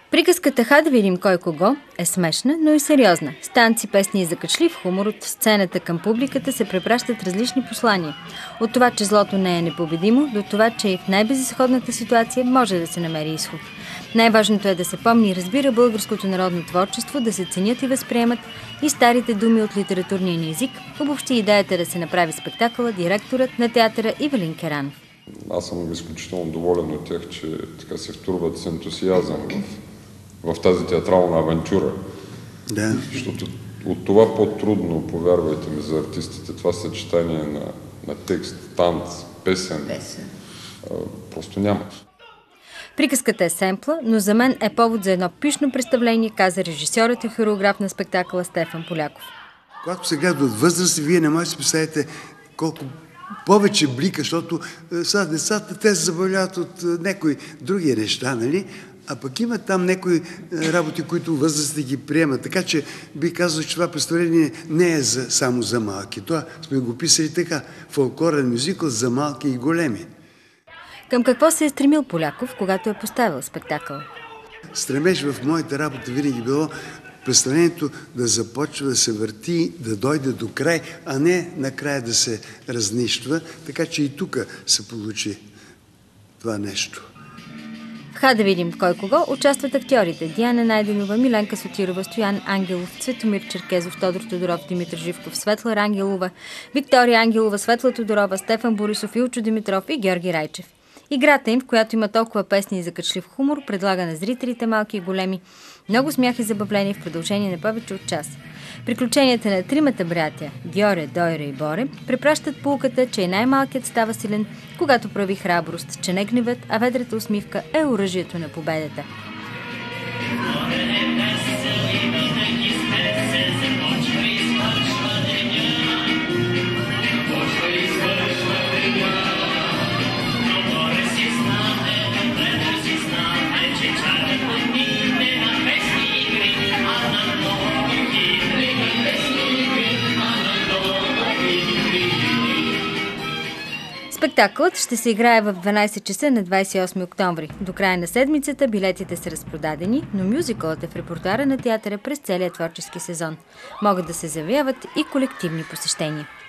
Приказката «Ха да видим кой кого» е смешна, но и сериозна. С танци, песни и закачлив хумор от сцената към публиката се препращат различни послания. От това, че злото не е непобедимо, до това, че и в най-безизходната ситуация може да се намери изход. Най-важното е да се помни и разбира българското народно творчество, да се ценят и възприемат и старите думи от литературния ни език, обобщи идеята да се направи спектакъла директорът на театъра Ивелин Керанов. Аз съм изключително доволен от тях, че така се втурват с ентусиазъм в тази театрална авантюра. Да. Защото от това по-трудно, повярвайте ми, за артистите, това съчетание на текст, танц, песен. Просто няма. Приказката е семпла, но за мен е повод за едно пишно представление, каза режисьорът и хореограф на спектакъла Стефан Поляков. Когато се гледа от възраст, вие не можете да си представите колко повече блика, защото сега децата те се забавляват от някои други неща, нали? А пък има там някои работи, които възрастите ги приемат. Така че би казал, че това представление не е само за малки. Това сме го писали така. Фолклорен мюзикъл за малки и големи. Към какво се е стремил Поляков, когато е поставил спектакъл? Стремеж в моята работа винаги било представлението да започва да се върти, да дойде до край, а не накрая да се разнищва. Така че и тук се получи това нещо. Ха да видим кой кого участват актьорите Диана Найденова, Миленка Сотирова, Стоян Ангелов, Цветомир Черкезов, Тодор Тодоров, Димитър Живков, Светла Рангелова, Виктория Ангелова, Светла Тодорова, Стефан Борисов, Илчо Димитров и Георги Райчев. Играта им, в която има толкова песни и закачлив хумор, предлага на зрителите малки и големи много смях и забавление в продължение на повече от час. Приключенията на тримата братя Гьоре, Дойре и Боре препращат поуката, че и най-малкият става силен, когато прави храброст, че не гневът, а ведрата усмивка е оръжието на победата. Спектакълът ще се играе в 12 часа на 28 октомври. До края на седмицата билетите са разпродадени, но мюзикълът е в репертоара на театъра през целия творчески сезон. Могат да се заявяват и колективни посещения.